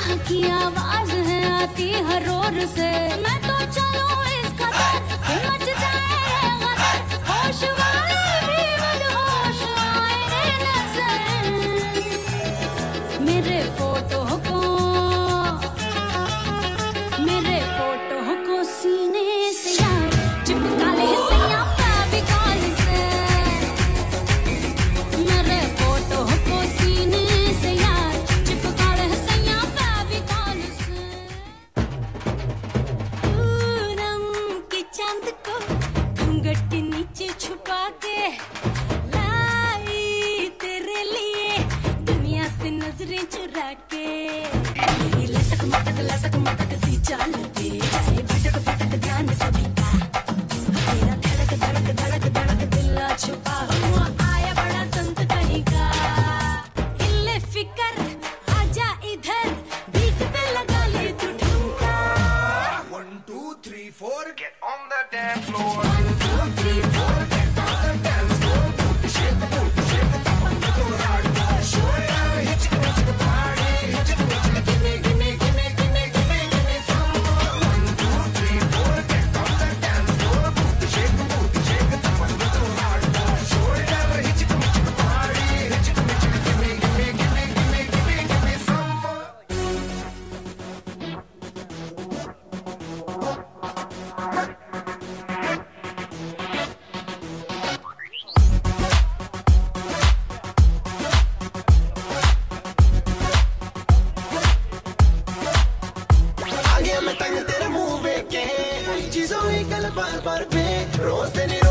की आवाज है आती हर रोर से, मैं तो चलूं इस कदर कि मच जाए गदर, होश वाले भी मदहोश आए नजर। मेरे फोटो को सीने से यार चिपका ले सैया फेविकॉल से, मेरे फोटो को सीने से यार चिपका ले सैया फेविकॉल से। पूनम के चांद को घूंघट के नीचे छुपा के लाई तेरे लिए दुनिया से नजरें चुरा के, लटक मटक सी चाल पे भटक भटक ध्यान सभी का, तेरा धड़क धड़क धड़क दिल छुपा हुआ आया बड़ा संत कहीं का। इल्ले फिकर आजा इधर बीट पे लगा ले तू ठुमका। 1 2 3 4 get on the dance floor। 1 2 3 4 get on the dance floor। Shake the top of the hard shoulder, hit the party, hit the give me some more। 1 2 3 4 get on the dance floor। Shake the top of the hard shoulder, hit the party, hit the give me some more। आ गया मैं तंग तेरे मुंह पे के चीजों ही कल बार बार पे रोज तेरी